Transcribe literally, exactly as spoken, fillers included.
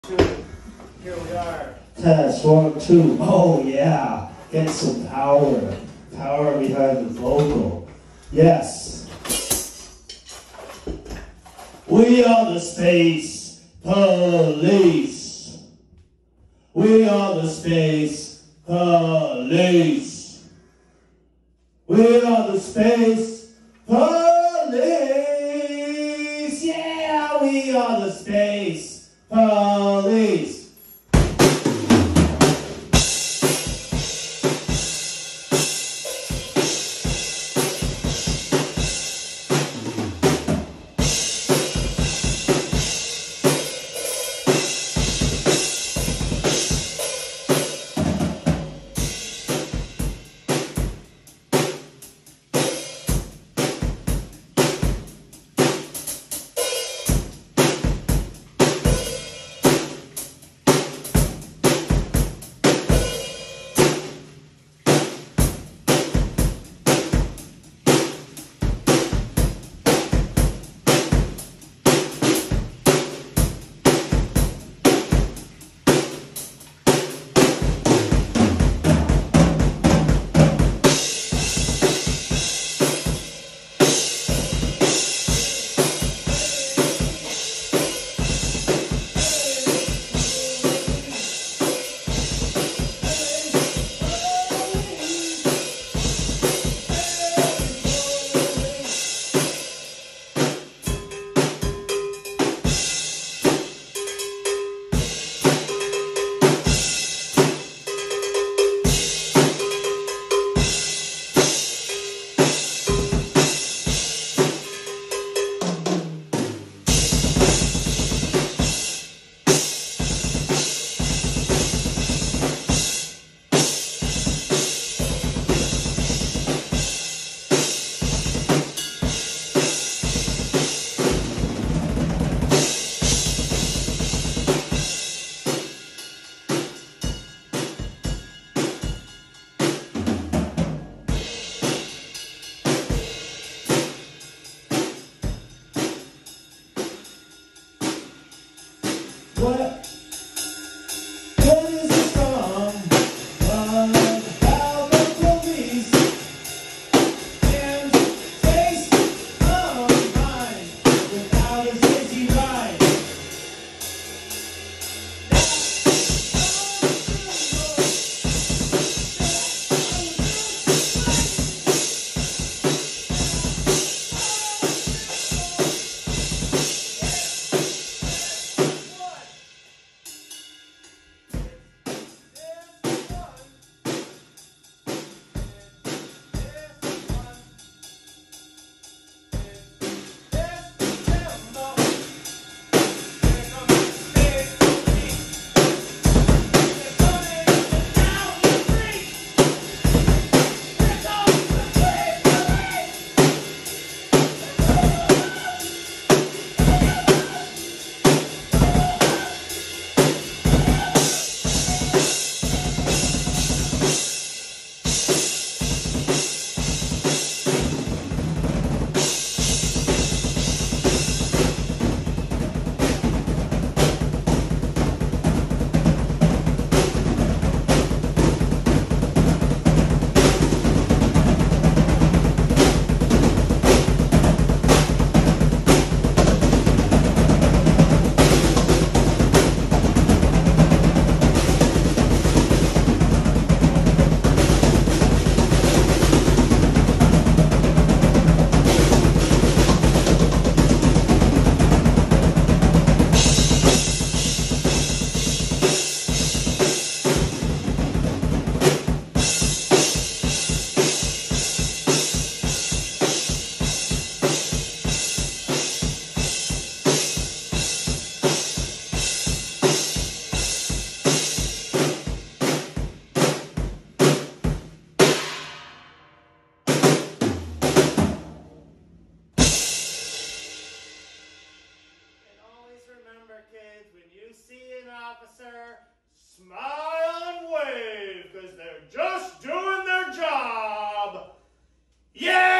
Here we are. Test one, two. Oh yeah. Get some power. Power behind the vocal. Yes. We are the space police. We are the space police. We are the space police. Yeah, we are the space police. What? What is it from? Run out the police and face unkind without a safety ride. Kids, when you see an officer, smile and wave, because they're just doing their job. Yeah!